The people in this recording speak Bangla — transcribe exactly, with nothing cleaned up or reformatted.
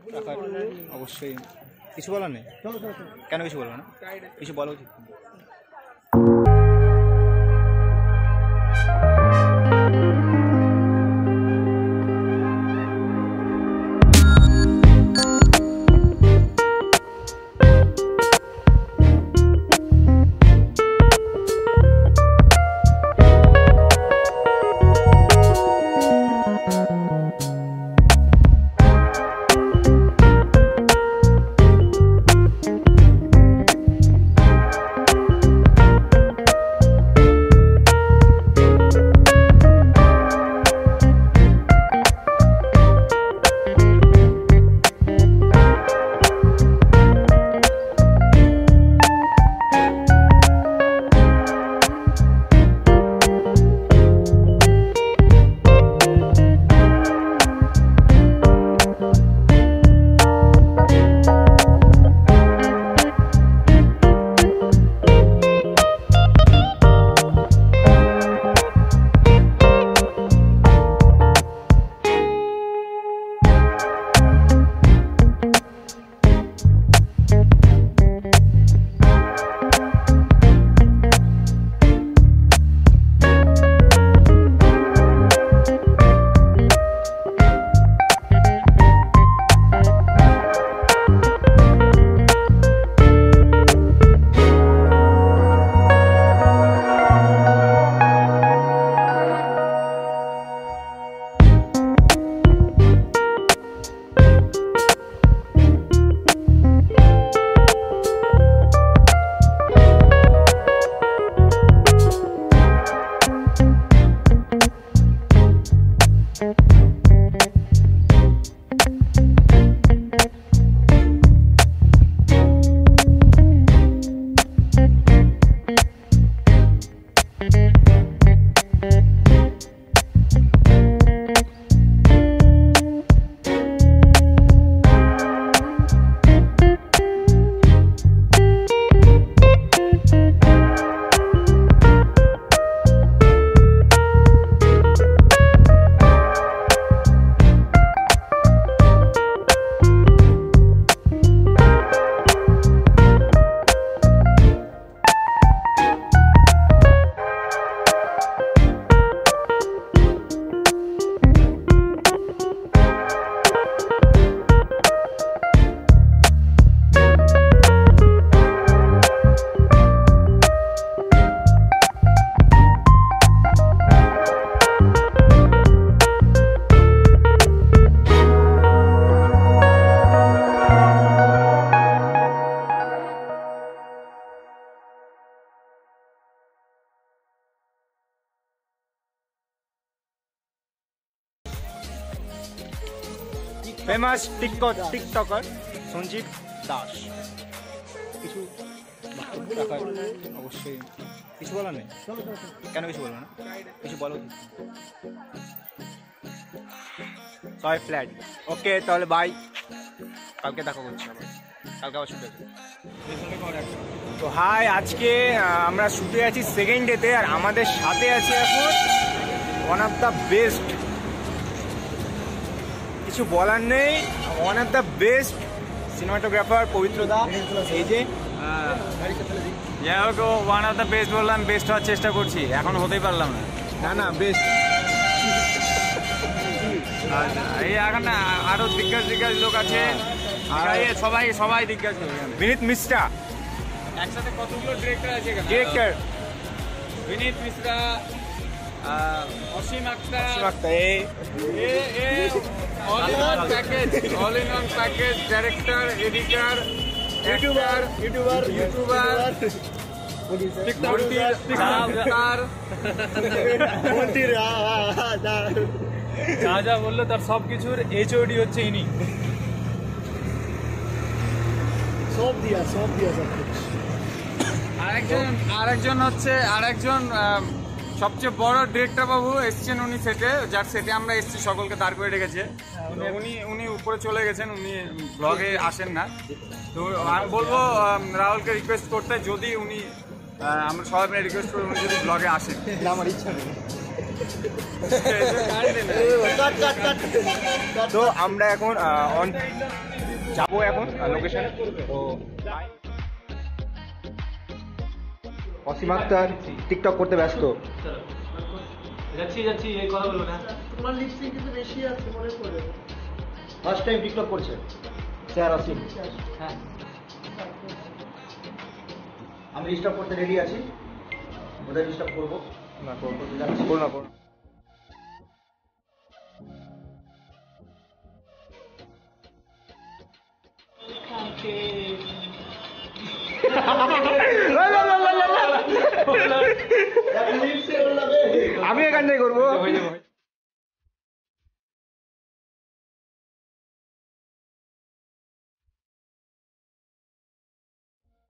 রাখার অবশ্যই কিছু বলার নেই। কেন কিছু বলবো না? কিছু বলা উচিত। Famous TikTok TikToker Sanjib Das কিছু রাখার অবশ্যই কিছু বলার নেই। কেন কিছু বলবো না? কিছু বলা উচিত। ছয় ফ্ল্যাট ওকে, তাহলে বাই, কালকে দেখা করছি আবার, কালকে আবার শুটে আছে। তো হাই, আজকে আমরা শুটে আছি সেকেন্ড ডেতে, আর আমাদের সাথে আছে এখন ওয়ান অফ দ্য বেস্ট, কিছু বলার নেই, one of the best cinematographer পবিত্রদা। এই যে যাই হোক, ওয়ান অফ দ্য বেস্ট বললাম, বেস্ট হওয়ার চেষ্টা করছি, এখন হতেই পারলাম না। না না বেস্ট, এই এখন না আরো দিগ্গজ দিগ্গজ লোক আছে, সবাই সবাই দিগ্গজ। বিনীত মিশ্রা, একসাথে কতগুলো ডিরেক্টর আছে এখানে। ডিরেক্টর বিনীত মিশ্রা, অসীম আক্তার, অসীম আক্তার, এই all in one package, all in one package, director, editor, YouTuber YouTuber YouTuber যা যা বললো তার সবকিছুর এইচওডি হচ্ছে ইনি। সব দিয়া সব দিয়া সব। আরেকজন আরেকজন হচ্ছে আরেকজন সবচেয়ে বড় ডিরেক্টর বাবু এসছেন, উনি সেটে, যার সেটে আমরা এসছি, সকলকে দাঁড় করে রেখেছে। উনি উনি উপরে চলে গেছেন, উনি ব্লগে আসেন না। তো আমি বলবো রাহুলকে রিকোয়েস্ট করতে, যদি উনি আমরা সবাই মিলে রিকোয়েস্ট করি উনি যদি ব্লগে আসেন। আমার ইচ্ছা নেই। তো আমরা এখন অন যাবো এখন লোকেশন। তো অসীম আক্তার টিকটক করতে ব্যস্ত। যাচ্ছি যাচ্ছি এই কথা বলবো না। তোমার লিপসিং কিন্তু বেশি আছে মনে পড়ে। ফার্স্ট টাইম টিকটক করছে স্যার অসীম। হ্যাঁ আমি ডিস্টার্ব করতে রেডি আছি, ওদের ডিস্টার্ব করবো না, করবো যাচ্ছি, করো না করো। আমি এখান থেকে করবো।